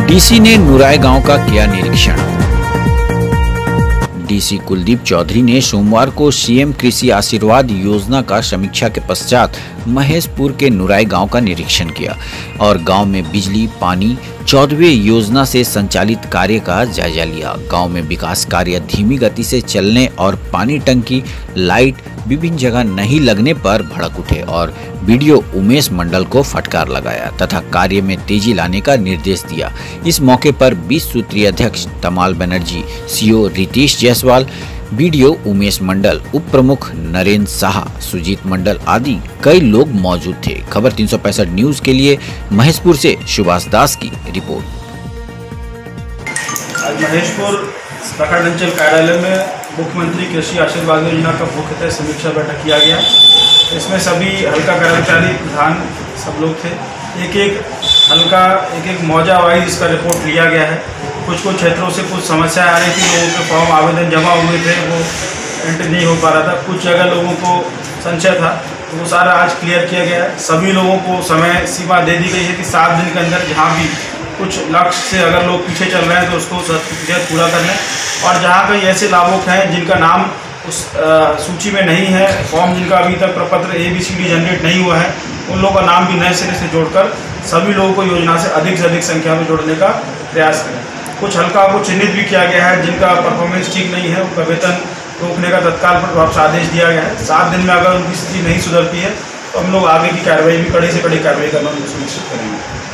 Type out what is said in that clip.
DC ने नुराई गांव का किया निरीक्षण। डीसी कुलदीप चौधरी ने सोमवार को सीएम कृषि आशीर्वाद योजना का समीक्षा के पश्चात महेशपुर के नुराई गांव का निरीक्षण किया और गांव में बिजली, पानी, 14वें योजना से संचालित कार्य का जायजा लिया। गांव में विकास कार्य धीमी गति से चलने और पानी टंकी, लाइट विभिन्न जगह नहीं लगने पर भड़क उठे और बीडीओ उमेश मंडल को फटकार लगाया तथा कार्य में तेजी लाने का निर्देश दिया। इस मौके पर 20 सूत्रीय अध्यक्ष तमाल बनर्जी, सीओ रितेश जायसवाल, बीडीओ उमेश मंडल, उप प्रमुख नरेंद्र शाह, सुजीत मंडल आदि कई लोग मौजूद थे। खबर 365 न्यूज के लिए महेशपुर से सुभाष दास की रिपोर्ट। आज महेशपुर प्रखंड अंचल कार्यालय में मुख्यमंत्री कृषि आशीर्वाद योजना का मुख्यतः समीक्षा बैठक किया गया। इसमें सभी हल्का कर्मचारी, प्रधान सब लोग थे। एक एक मौजा वाइज इसका रिपोर्ट लिया गया है। कुछ क्षेत्रों से कुछ समस्या आ रही थी, लोगों के फॉर्म आवेदन जमा हुए थे, वो एंट्री नहीं हो पा रहा था। कुछ जगह लोगों को संशय था, वो सारा आज क्लियर किया गया है। सभी लोगों को समय सीमा दे दी गई है कि 7 दिन के अंदर जहाँ भी कुछ लक्ष्य से अगर लोग पीछे चल रहे हैं तो उसको सर्टिफिकेट पूरा कर लें। और जहाँ कई ऐसे लाभुक हैं जिनका नाम उस सूची में नहीं है, फॉर्म जिनका अभी तक प्रपत्र ABCD जनरेट नहीं हुआ है, उन लोगों का नाम भी नए सिरे से जोड़कर सभी लोगों को योजना से अधिक संख्या में जोड़ने का प्रयास करें। कुछ हल्का को चिन्हित भी किया गया है जिनका परफॉर्मेंस ठीक नहीं है, उनका वेतन रोकने का तत्काल प्रभाव से आदेश दिया गया है। 7 दिन में अगर उनकी स्थिति नहीं सुधरती है तो हम लोग आगे की कार्रवाई भी कड़ी से कड़ी कार्रवाई करना सुनिश्चित करेंगे।